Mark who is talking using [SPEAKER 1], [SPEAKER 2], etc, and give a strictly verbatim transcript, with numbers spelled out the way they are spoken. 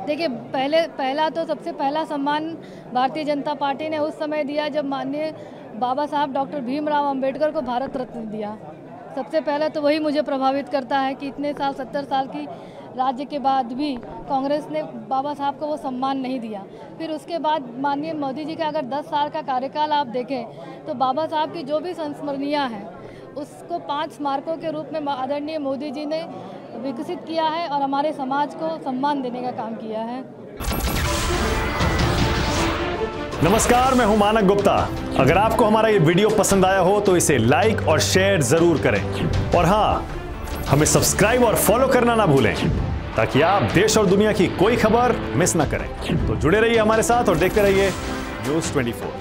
[SPEAKER 1] देखिए, पहले पहला तो सबसे पहला सम्मान भारतीय जनता पार्टी ने उस समय दिया जब माननीय बाबा साहब डॉक्टर भीमराव अंबेडकर को भारत रत्न दिया। सबसे पहले तो वही मुझे प्रभावित करता है कि इतने साल सत्तर साल की राज्य के बाद भी कांग्रेस ने बाबा साहब को वो सम्मान नहीं दिया। फिर उसके बाद माननीय मोदी जी का अगर दस साल का कार्यकाल आप देखें तो बाबा साहब की जो भी संस्मरणीय हैं उसको पांच स्मारकों के रूप में आदरणीय मोदी जी ने विकसित किया है और हमारे समाज को सम्मान देने का काम किया है।
[SPEAKER 2] नमस्कार, मैं हूं मानक गुप्ता। अगर आपको हमारा ये वीडियो पसंद आया हो तो इसे लाइक और शेयर जरूर करें और हाँ, हमें सब्सक्राइब और फॉलो करना ना भूलें ताकि आप देश और दुनिया की कोई खबर मिस ना करें। तो जुड़े रहिए हमारे साथ और देखते रहिए न्यूज़ चौबीस।